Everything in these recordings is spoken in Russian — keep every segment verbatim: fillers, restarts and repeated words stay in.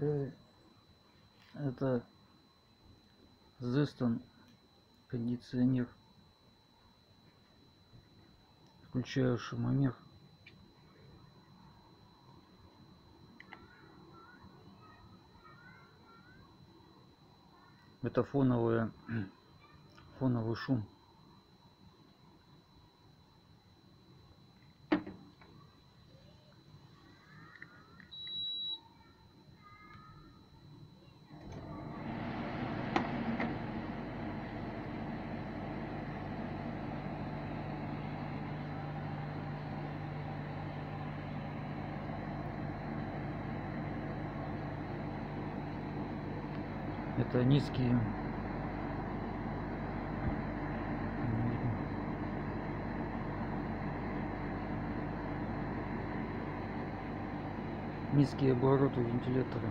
Э, Это Zeston кондиционер. Включаю шумомер. Это фоновая, фоновый шум. Это низкие низкие обороты вентилятора.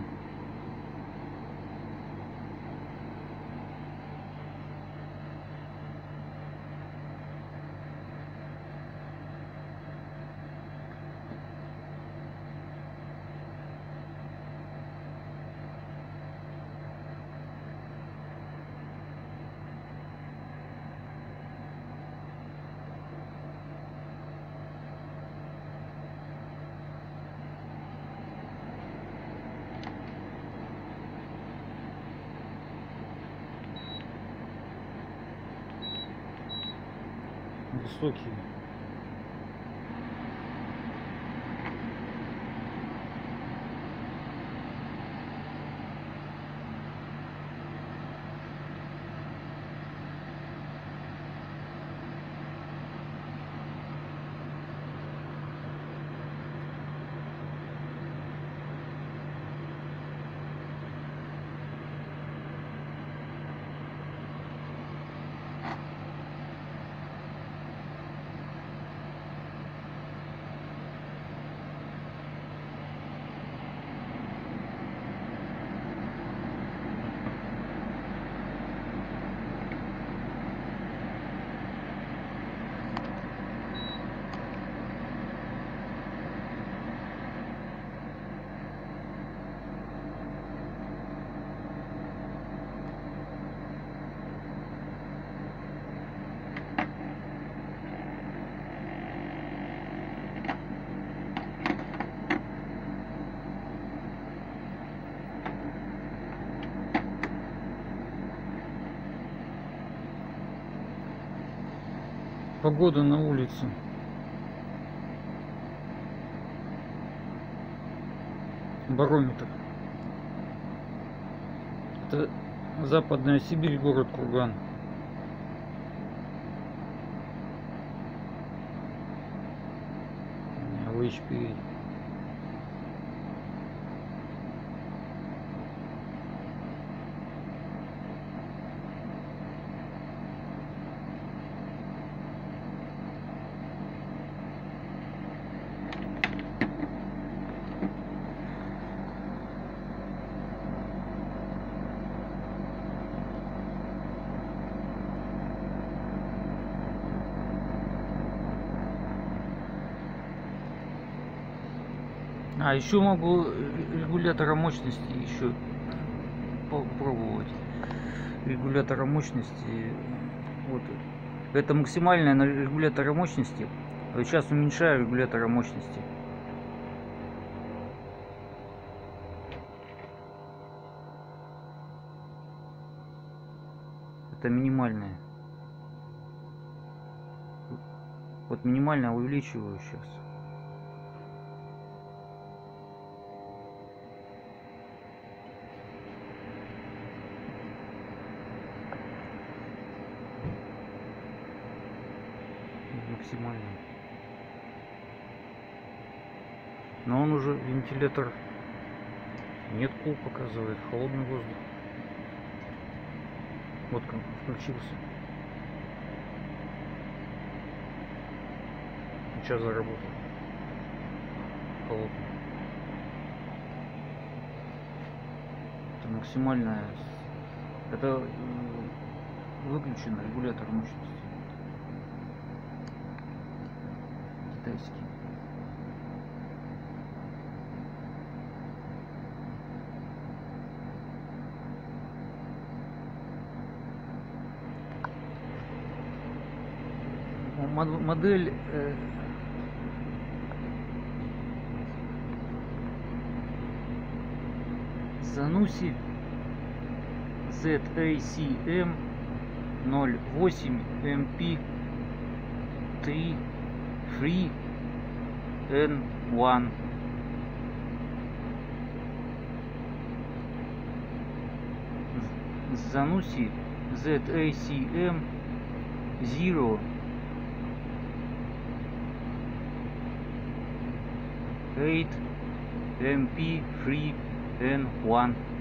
Высокие. Погода на улице. Барометр. Это Западная Сибирь, город Курган. в эйч пи. А еще могу регулятора мощности еще попробовать. Регулятора мощности. Вот. Это максимальная на регулятора мощности. Вот сейчас уменьшаю регулятора мощности. Это минимальная. Вот минимально увеличиваю сейчас. Максимально. Но он уже вентилятор нет, кул показывает, холодный воздух. Вот как включился. Сейчас заработал. Холодный. Это максимальная. Это выключен регулятор мощности. Китайский. мод- модель э, Zanussi зет эй си эм ноль восемь эм пи три Free эн один. Zanussi зет эй си эм zero eight эм пи Free эн один.